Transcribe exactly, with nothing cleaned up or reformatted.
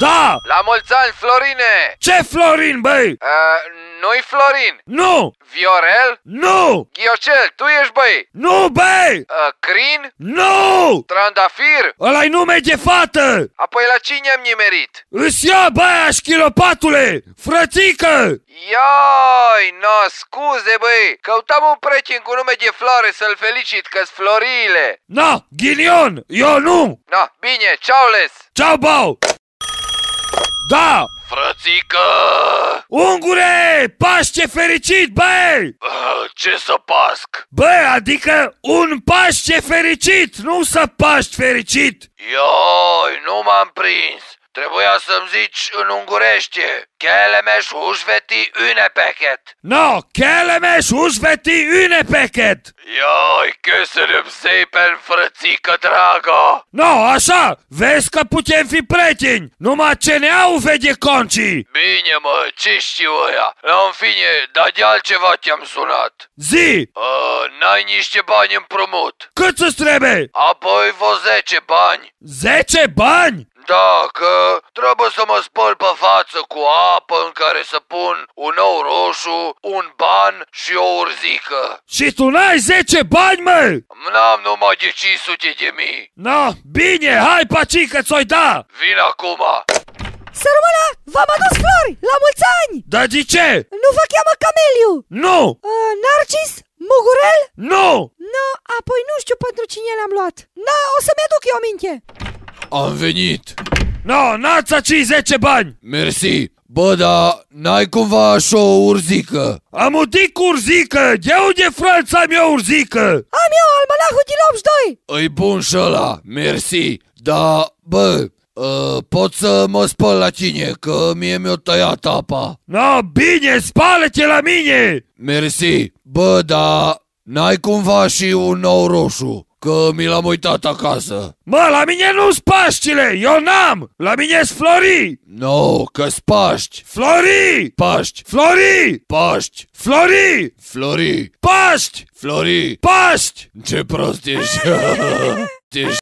Da! La mulți ani, Florine! Ce Florin, băi? Uh, nu-i Florin? Nu! Viorel? Nu! Ghiocel, tu ești, băi? Nu, băi! Uh, Crin? Nu! Trandafir? Ăla-i nume de fată! Apoi la cine am nimerit? Îs ia, băi, așchilopatule! Frățică! Ioi, no, scuze, băi! Căutam un prieten cu nume de floare să-l felicit că-s floriile! Na, ghinion! Eu nu! No, bine, ceau, les! Ceau, bau! Da! Frățică! Ungure! Paște fericit, băi! Uh, ce să pasc? Băi, adică un Paște fericit, nu să Paști fericit! Ioi, nu m-am prins! Trebuia să-mi zici în ungurește. Kelemes húsvéti ünnepeket. No, kellemes húsvéti ünnepeket! Jaj, köszönöm szépen, frățică dragă! No, așa, vezi că putem fi prieteni, numai ce ne au vede concii! Bine, mă, ce știu ăia? În fine, dar de altceva te-am sunat. Zi! Uh, n-ai niște bani împrumut? Cât îți trebuie? Apoi vă zece bani. Zece bani? Da, că trebuie să mă spăl pe față cu apă în care să pun un ou roșu, un ban și o urzică. Și tu n-ai zece bani, mă? N-am numai de cinci sute de mii. No, bine, hai paci că ți-o da! Vin acum. Să rămână, v-am adus flori, la mulți ani! Dar de ce? Nu vă cheamă Cameliu? Nu! Uh, Narcis? Mugurel? Nu! Nu, apoi nu știu pentru cine le-am luat. Da, o să-mi aduc eu aminte. Am venit. No, n-ați aci zece bani! Mersi. Bă, dar n-ai cumva și o urzică? Am o dic urzică! De unde, frăț, am eu urzică? Am eu almanahul din optzeci și doi. Îi bun și ăla, mersi. Da, bă, uh, pot să mă spăl la tine, că mie mi-o tăiat apa. No, bine, spală-te la mine! Mersi. Bă, dar n-ai cumva și un nou roșu? Că mi l-am uitat acasă. Mă, la mine nu-s Paștile, eu n-am! La mine-s Flori! No, că-s Paști. Flori! Paști. Flori! Paști. Flori! Flori. Paști! Flori. Paști! Ce prost ești. Ești